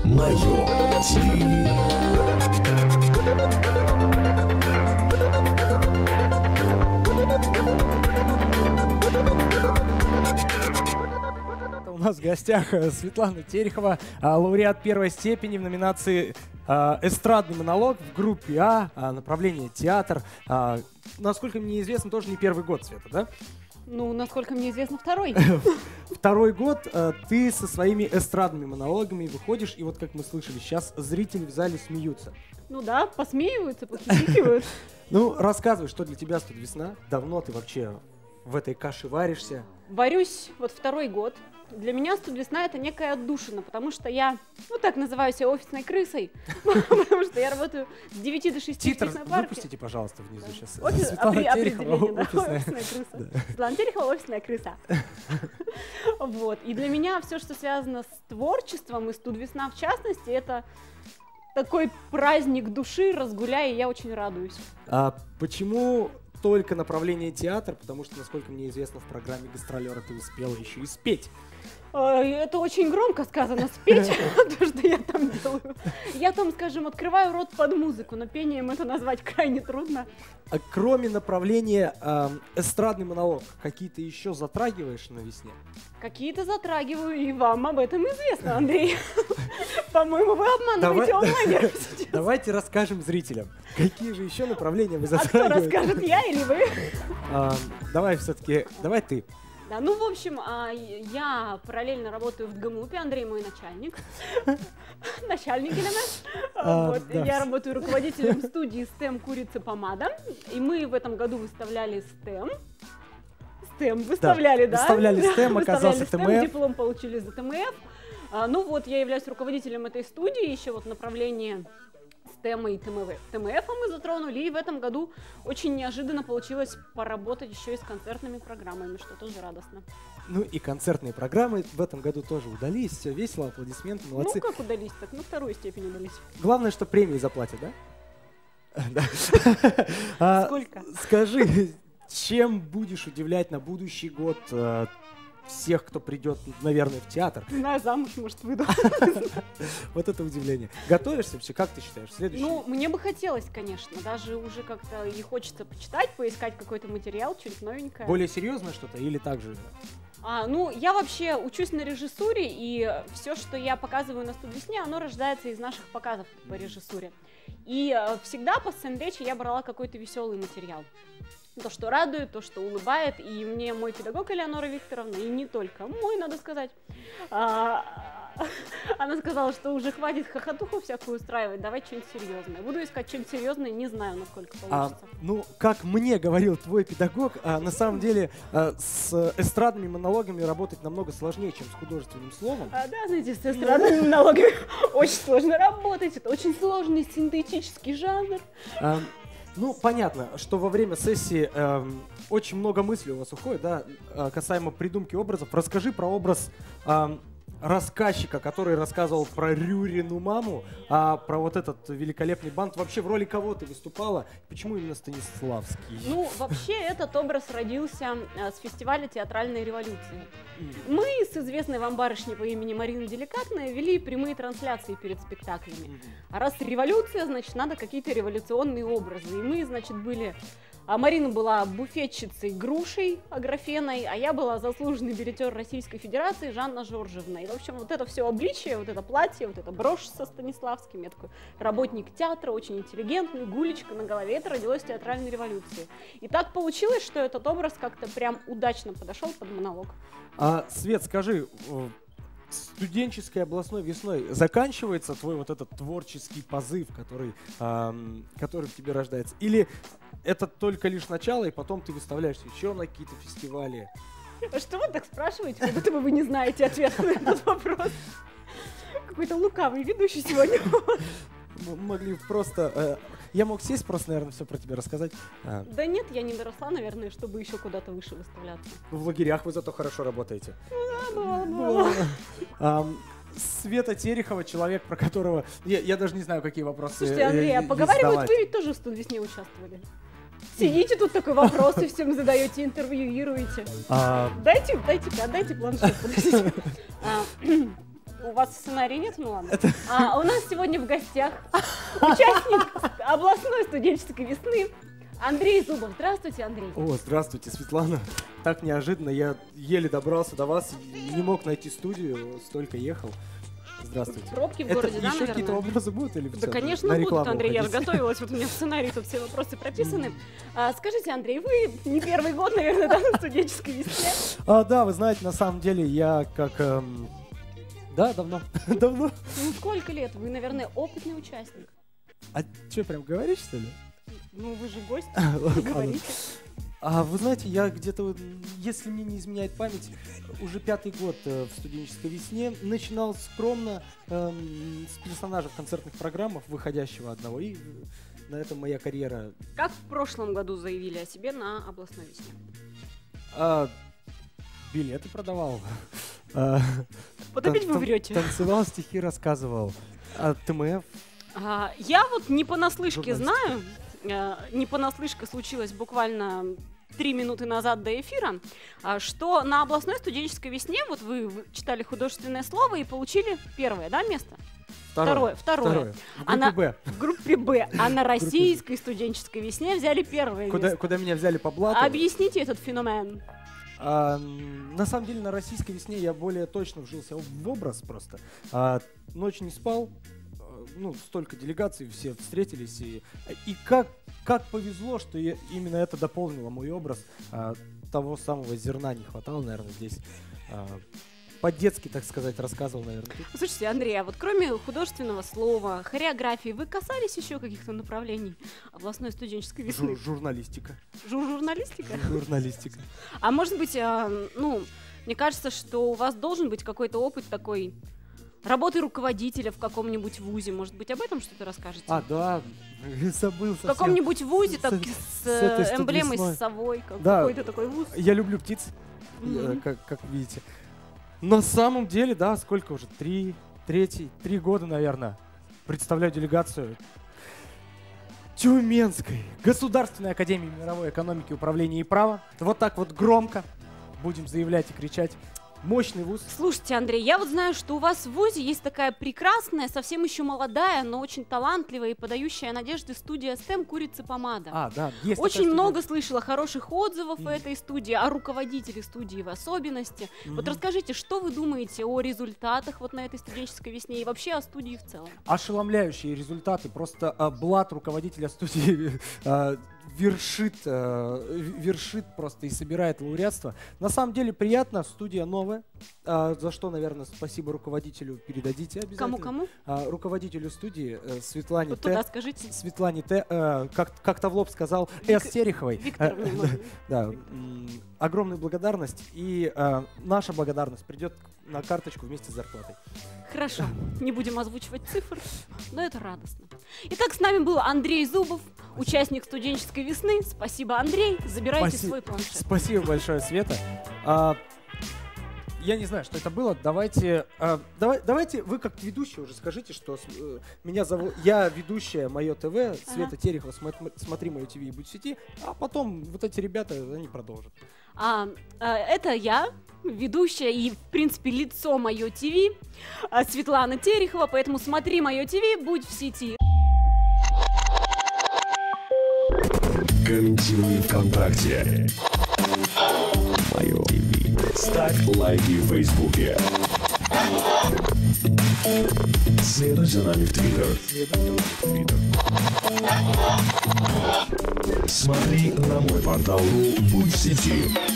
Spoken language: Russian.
Мое ТВ. У нас в гостях Светлана Терехова, лауреат первой степени в номинации «Эстрадный монолог» в группе направление театр. Насколько мне известно, тоже не первый год, Света, да? Ну, насколько мне известно, второй. Второй год ты со своими эстрадными монологами выходишь, и вот как мы слышали, сейчас зрители в зале смеются. Ну да, посмеиваются, похихикивают. Ну, рассказывай, что для тебя «Студвесна». Давно ты вообще в этой каше варишься? Варюсь вот второй год. Для меня «Студвесна» — это некая отдушина, потому что я, ну так называю себя офисной крысой, потому что я работаю с 9 до 6 Титр в офисной парке. выпустите, пожалуйста, внизу сейчас. Определение, да, офисная. офисная крыса. Светлана Терехова — офисная крыса. Вот. И для меня все, что связано с творчеством, и «Студвесна» в частности, это такой праздник души, разгуляй, и я очень радуюсь. А почему только направление театр? Потому что, насколько мне известно, в программе «Гастролера» ты успела еще и спеть. Это очень громко сказано, спеть, то, что я там делаю. Я там, скажем, открываю рот под музыку, но пением это назвать крайне трудно. А кроме направления эстрадный монолог, какие-то еще затрагиваешь на весне? Какие-то затрагиваю, и вам об этом известно, Андрей. По-моему, вы обманываете онлайнеров сейчас. Давайте расскажем зрителям, какие же еще направления вы А кто затрагиваете. расскажет, я или вы? Давай все-таки, давай ты. Да, ну, в общем, я параллельно работаю в ДГМУПе, Андрей мой начальник. Начальник или Да. Я работаю руководителем студии STEM «Курица помада», и мы в этом году выставляли STEM выставляли, да? Выставляли STEM, оказался Выставляли STEM, ТМФ. диплом получили за ТМФ. Ну вот, я являюсь руководителем этой студии, еще вот направление STEM и ТМФ мы затронули, и в этом году очень неожиданно получилось поработать еще и с концертными программами, что тоже радостно. Ну и концертные программы в этом году тоже удались, все весело, аплодисменты, молодцы. Ну как удались так? Ну вторую степень удались. Главное, что премии заплатят, да? Сколько? Скажи, чем будешь удивлять на будущий год всех, кто придет, наверное, в театр? Не знаю, замуж, может, выйду. Вот это удивление. Готовишься вообще? Как ты считаешь? Следующий? Ну, мне бы хотелось, конечно, даже уже как-то и хочется почитать, поискать какой-то материал, что-нибудь новенькое. Более серьезное что-то или так же? Ну, я вообще учусь на режиссуре, и все, что я показываю на «Студвесне», оно рождается из наших показов по режиссуре. И всегда по сценречи я брала какой-то веселый материал. То, что радует, то, что улыбает, и мне мой педагог Элеонора Викторовна, и не только мой, надо сказать, она сказала, что уже хватит хохотуху всякую устраивать, давай что-нибудь серьезное. Буду искать что-нибудь серьезное, не знаю, насколько получится. Ну, как мне говорил твой педагог, на самом деле с эстрадными монологами работать намного сложнее, чем с художественным словом. Да, знаете, с эстрадными монологами очень сложно работать, это очень сложный синтетический жанр. Ну, понятно, что во время сессии очень много мыслей у вас уходит, да, касаемо придумки образов. Расскажи про образ рассказчика, который рассказывал про Рюрину маму, про вот этот великолепный бант. Вообще, в роли кого ты выступала? Почему именно Станиславский? Ну, вообще, этот образ родился с фестиваля театральной революции. Мы с известной вам барышней по имени Марина Деликатная вели прямые трансляции перед спектаклями. А раз революция, значит, надо какие-то революционные образы. И мы, значит, были... Марина была буфетчицей Грушей Аграфеной, а я была заслуженный билетер Российской Федерации Жанна Жоржевна. И, в общем, вот это все обличие, вот это платье, вот эта брошь со Станиславским, я такой работник театра, очень интеллигентный, гулечка на голове, это родилось в театральной революции. И так получилось, что этот образ как-то прям удачно подошел под монолог. Свет, скажи, студенческой областной весной заканчивается твой вот этот творческий позыв, который в тебе рождается? Или это только лишь начало, и потом ты выставляешься еще на какие-то фестивали? А что вы так спрашиваете, как будто вы не знаете ответ на этот вопрос? Какой-то лукавый ведущий сегодня. Могли просто... Я мог сесть просто, наверное, все про тебя рассказать. Да нет, я не доросла, наверное, чтобы еще куда-то выше выставляться. В лагерях вы зато хорошо работаете. Да, бывало. Света Терехова, человек, про которого... Я даже не знаю, какие вопросы Слушайте, Андрей, а поговаривать вы ведь тоже в «Студвесне» участвовали? Сидите тут, такой вопросы всем задаете, интервьюируете. Дайте планшет, подождите. У вас сценария нет? Ну ладно. У нас сегодня в гостях участник областной студенческой весны Андрей Зубов. Здравствуйте, Андрей. О, здравствуйте, Светлана. Так неожиданно, я еле добрался до вас, не мог найти студию, столько ехал. Здравствуйте. Пробки в городе, да, еще наверное? какие-то образы будут или Да, всё, конечно, на будут, рекламу Андрей, я же уходить? готовилась, вот у меня в сценарии тут все вопросы прописаны. Скажите, Андрей, вы не первый год, наверное, да, на студенческой весне? Да, вы знаете, на самом деле я как... Да, давно. Давно. Ну, сколько лет? Вы, наверное, опытный участник. А что, прям говоришь, что ли? Ну, вы же гость, Ладно. говорите. Вы знаете, я где-то, если мне не изменяет память, уже 5-й год в студенческой весне. Начинал скромно с персонажа в концертных программах, выходящего одного, и на этом моя карьера. Как в прошлом году заявили о себе на областной весне? Билеты продавал. Вот опять вы врете. Танцевал, стихи рассказывал. ТМФ. Я вот не понаслышке Журналистика. знаю, не понаслышке случилось буквально 3 минуты назад до эфира, что на областной студенческой весне, вот вы читали художественное слово и получили первое, да, место? Второе. В группе Б. В группе Б. А на российской студенческой весне взяли первое место. Куда меня взяли по блату. Объясните этот феномен. На самом деле на российской весне я более точно вжился в образ просто. Ночь не спал, столько делегаций, все встретились. И как повезло, что именно это дополнило мой образ. Того самого зерна не хватало, наверное, здесь. По-детски, так сказать, рассказывал, наверное. Слушайте, Андрей, а вот кроме художественного слова, хореографии, вы касались еще каких-то направлений областной студенческой весны? Журналистика. Журналистика? Журналистика. А может быть, мне кажется, что у вас должен быть какой-то опыт такой работы руководителя в каком-нибудь вузе. Может быть, об этом что-то расскажете? Да, забыл совсем. В каком-нибудь вузе, так, с этой эмблемой, студвесной. с совой, Да. какой-то такой вуз. Я люблю птиц, как видите. На самом деле, да, сколько уже? 3 года, наверное, представляю делегацию Тюменской Государственной академии мировой экономики, управления и права. Вот так вот громко будем заявлять и кричать. Мощный вуз. Слушайте, Андрей, я вот знаю, что у вас в вузе есть такая прекрасная, совсем еще молодая, но очень талантливая и подающая надежды студия STEM «Курица помада». Да, есть Очень такая много слышала хороших отзывов о этой студии, о руководителе студии в особенности. Вот расскажите, что вы думаете о результатах вот на этой студенческой весне и вообще о студии в целом? Ошеломляющие результаты. Просто блат руководителя студии вершит просто и собирает лауреатство. На самом деле приятно, студия новая, за что, наверное, спасибо руководителю передадите обязательно. Кому-кому? Руководителю студии Светлане Вот Т. туда скажите. Светлане Т. Как-то в лоб сказал, С. Тереховой. Виктор, Да, огромная благодарность. И наша благодарность придет на карточку вместе с зарплатой. Хорошо, не будем озвучивать цифр, но это радостно. Итак, с нами был Андрей Зубов, участник студенческой весны. Спасибо, Андрей. Забирайте свой планшет. Спасибо большое, Света. Я не знаю, что это было. Давайте вы как ведущий уже скажите, что меня зовут. Я ведущая Мое ТВ, Света Терехова, смотри Мое ТВ и будь в сети, а потом вот эти ребята, они продолжат. Это я, ведущая и, в принципе, лицо Мое ТВ, Светлана Терехова, поэтому смотри Мое ТВ, будь в сети. Комментируй ВКонтакте. Мое ТВ. Ставь лайки в Фейсбуке. Следуй за нами в Твиттер. Смотри на мой портал «Будь в сети».